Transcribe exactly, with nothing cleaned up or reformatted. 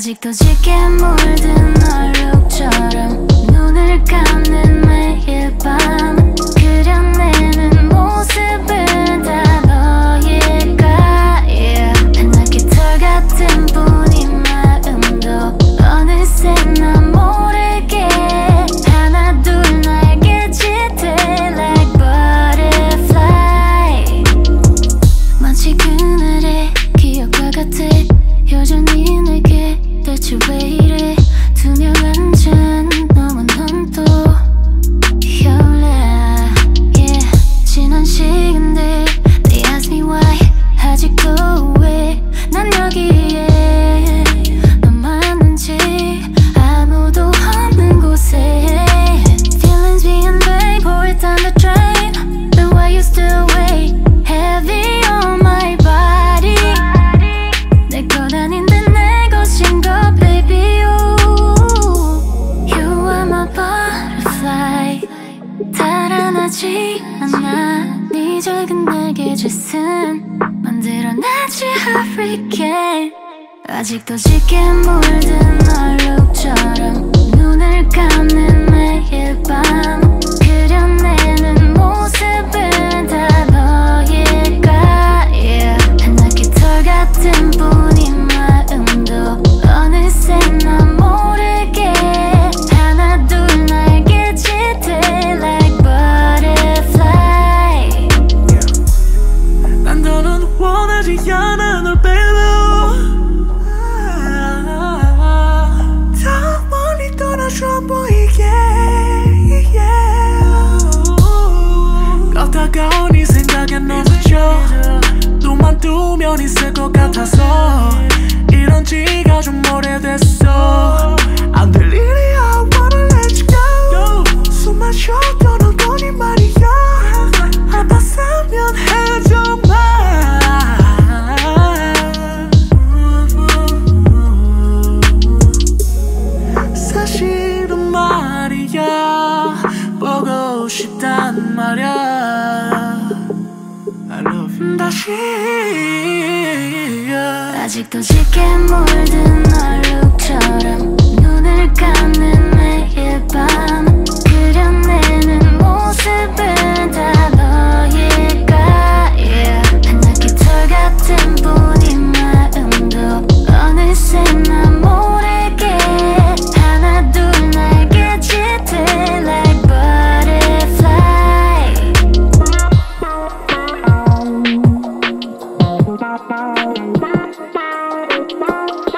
아직도 짙게 물든 얼룩처럼 눈을 감는 매일 밤 그려내는 모습은 다 너일까 yeah. 난 깃털 같은 뿐인 마음도 어느새 난 모르게 하나 둘 날개 짙어 like butterfly 마치 그날의 기억과 같아 여전히 내게 대체 왜 이래 투명한 잔 너만 넌 또 열라 yeah. 지난 시간들 They ask me why 아직도 왜 난 여기에 넌 맞는지 아무도 없는 곳에 Feelings being vain pour it down the drain The way you still weigh heavy on my body 내 것 아닌데 내 것인 거 baby you You are my butterfly 달아나지 않아 네 작은 날개짓은 만들어내지 hurricane 아직도 짙게 물든 얼룩처럼 눈을 감는 매일 밤 그려내는 모습은 다 너일까 yeah. 한 깃털 같은 뿐인 마음도 어느새 난 모르게 하나 둘 날개 짙어 like butterfly 난 더는 원하지 않아 널 baby 더 멀리 떠나줘 보이게 걷다가 네 생각에 넘어져 눈만 뜨면 있을 것 같아서 이런 지가 좀 오래됐어 안 될 일이야 I wanna let you go 숨 마셔 떠난 거니 말이야 아팠으면 해줘 마 사실은 말이야 보고 싶단 말야 I love you 다시 아직도 짙게 물든 얼룩처럼 눈을 감는 매일 밤 그려내는 모습은 다 너일까 yeah. 한 깃털 같은 뿐인 마음도 어느새 난 모르게 하나 둘 날개 짙어 like butterfly Bye.